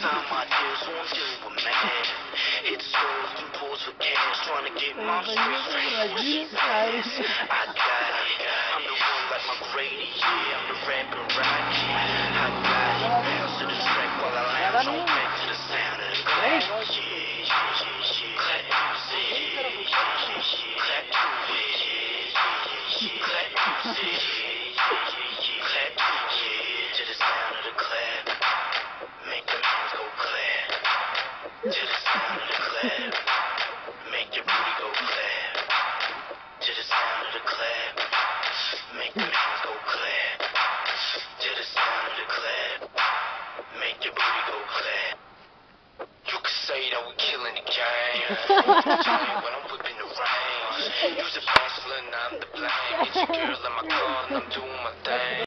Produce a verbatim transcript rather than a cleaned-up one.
sign my deal, so I'm dealing with mad. Hit souls and pulls for cash, trying to get my straight straight for shit fast. I got it, I'm the one like my Grady, yeah, I'm the rapping Rocky. I got it, bounce to the track while I lounge on back to the sound of the clap. Yeah, yeah, yeah, yeah, clap music, yeah, yeah, yeah, clap to it, yeah, yeah, yeah, clap music, yeah, yeah, yeah, clap to it, to the sound of the clap. Make them hands go clap, to the sound of the clap. Make your booty go clap, to the sound of the clap. Make them hands go clap, to the sound of the clap. Make your booty go clap. You could say that we killing the game. When I'm whipping the rain, use a bachelor and I'm the blame. Get your girl in my car and I'm doing my thing.